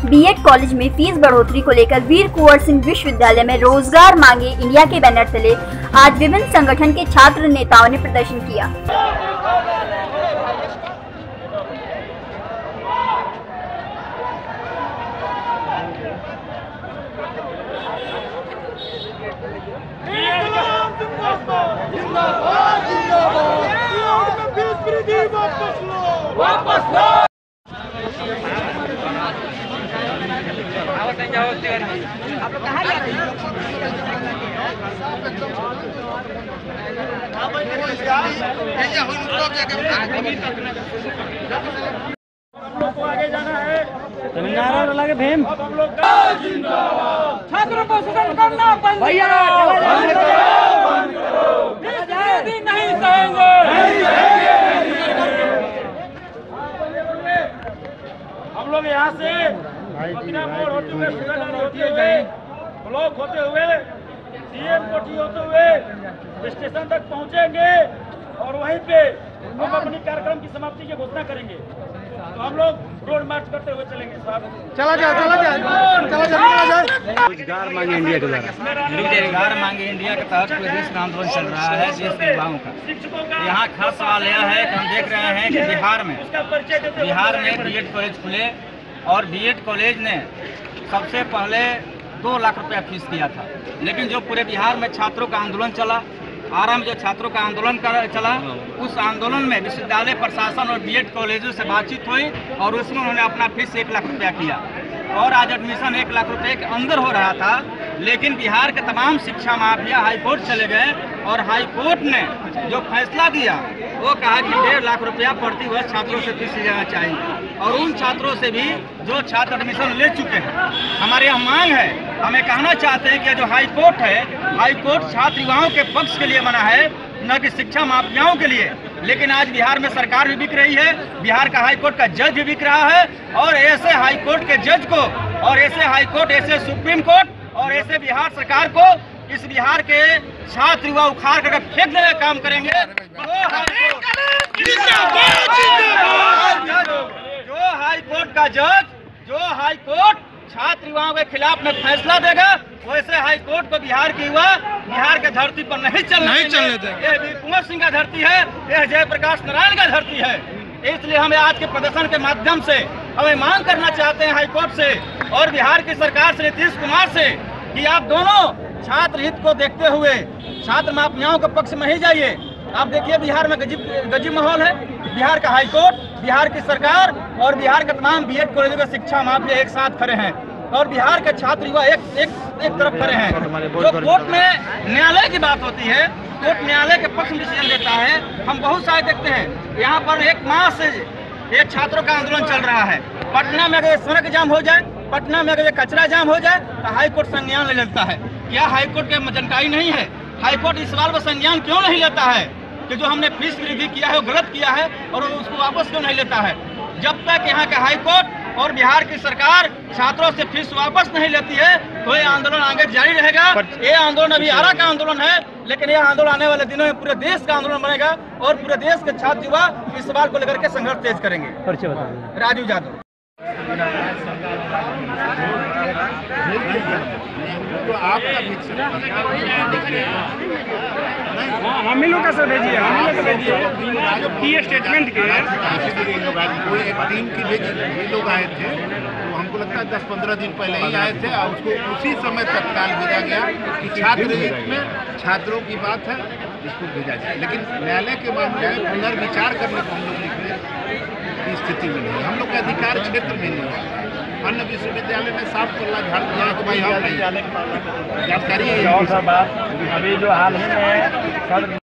BEd college में fees बढ़ोतरी को लेकर वीर कुंवर सिंह विश्वविद्यालय में रोजगार मांगे इंडिया के बैनर तले आज विभिन्न संगठन के छात्र नेताओं ने प्रदर्शन किया। वापस लो। आप लोग कहाँ जाते हैं? आगे जाना है। नारा लगे भीम। छात्रों को शोषण करना बंद भैया नहीं सहेंगे। हम लोग यहाँ से मदीना मोड़ होते हुए होते हुए ब्लॉक होते हुए सीएम कोठी होते हुए स्टेशन तक पहुँचेंगे और वहीं पे हम अपनी कार्यक्रम की समाप्ति की घोषणा करेंगे। तो हम लोग रोड मार्च करते हुए चलेंगे साहब। चला जाए। रोजगार मांगे इंडिया के द्वारा रोजगार मांगे इंडिया के तहत प्रदेश का आंदोलन चल रहा है देश के युवाओं का। यहाँ खास सवाल यह है कि हम देख रहे हैं कि बिहार में बीएड कॉलेज खुले और बीएड कॉलेज ने सबसे पहले 2 लाख रुपया फीस किया था, लेकिन जो पूरे बिहार में छात्रों का आंदोलन चला, आरा में जो छात्रों का आंदोलन चला, उस आंदोलन में विश्वविद्यालय प्रशासन और बीएड कॉलेजों से बातचीत हुई और उसमें उन्होंने अपना फीस 1 लाख रुपया किया और आज एडमिशन 1 लाख रुपए के अंदर हो रहा था। लेकिन बिहार के तमाम शिक्षा माफिया हाईकोर्ट चले गए और हाईकोर्ट ने जो फैसला दिया वो कहा कि 1.5 लाख रुपया प्रति वर्ष छात्रों से फीस लेना चाहिए और उन छात्रों से भी जो छात्र एडमिशन ले चुके हैं। हमारे यहाँ मांग है, हमें कहना चाहते हैं कि जो हाईकोर्ट है, हाईकोर्ट छात्र युवाओं के पक्ष के लिए बना है, न कि शिक्षा माफियाओं के लिए। लेकिन आज बिहार में सरकार भी बिक रही है, बिहार का हाईकोर्ट का जज भी बिक रहा है और ऐसे हाईकोर्ट के जज को और ऐसे हाईकोर्ट, ऐसे सुप्रीम कोर्ट और ऐसे बिहार सरकार को इस बिहार के छात्र युवा उखाड़ कर फेंक देने का काम करेंगे। जो हाईकोर्ट का जज, जो हाईकोर्ट छात्र युवाओं के खिलाफ में फैसला देगा, वैसे हाईकोर्ट को बिहार के युवा बिहार के धरती पर नहीं चलने देंगे। यह वीर कुंवर सिंह का धरती है, यह जयप्रकाश नारायण का धरती है। इसलिए हमें आज के प्रदर्शन के माध्यम से हमें मांग करना चाहते हैं हाईकोर्ट से और बिहार की सरकार से, नीतीश कुमार से, कि आप दोनों छात्र हित को देखते हुए छात्र माफियाओं के पक्ष में ही जाइए। आप देखिए बिहार में गजब माहौल है। बिहार का हाईकोर्ट, बिहार की सरकार और बिहार के तमाम बीएड कॉलेजों के शिक्षा माफिया एक साथ खड़े हैं और बिहार के छात्र युवा एक तरफ खड़े हैं। जो कोर्ट में न्यायालय की बात होती है, कोर्ट न्यायालय के पक्ष में डिसीजन देता है। हम बहुत सारे देखते हैं, यहाँ पर 1 माह से एक छात्रों का आंदोलन चल रहा है। पटना में अगर सड़क जाम हो जाए, पटना में अगर कचरा जाम हो जाए तो हाईकोर्ट संज्ञान ले लेता है। क्या हाईकोर्ट के जानकारी नहीं है? हाईकोर्ट इस सवाल पर संज्ञान क्यों नहीं लेता है कि जो हमने फीस वृद्धि किया है वो गलत किया है और उसको वापस क्यों नहीं लेता है? जब तक यहाँ का हाईकोर्ट और बिहार की सरकार छात्रों से फीस वापस नहीं लेती है तो ये आंदोलन आगे जारी रहेगा। ये आंदोलन अभी आरा का आंदोलन है, लेकिन यह आंदोलन आने वाले दिनों में पूरे देश का आंदोलन बनेगा और पूरे देश के छात्र युवा इस सवाल को लेकर के संघर्ष तेज करेंगे। राजू यादव। हम ही लोग का सर भेजिए, हम ही लोग का भेजिए स्टेटमेंट के टीम की लोग आए थे, तो हमको लगता है 10-15 दिन पहले ही आए थे और उसको उसी समय तत्काल भेजा गया कि छात्र हित में छात्रों की बात है, इसको भेजा जाए। लेकिन न्यायालय के मामले में पुनर्विचार करने को हम लोग लिखने की स्थिति में नहीं, हम लोग के अधिकार क्षेत्र में नहीं है। अन्य विश्वविद्यालय में साफ पल्ला झाड़ दिया कि भाई हम नहीं जानकारी है। अभी जो हाल ही में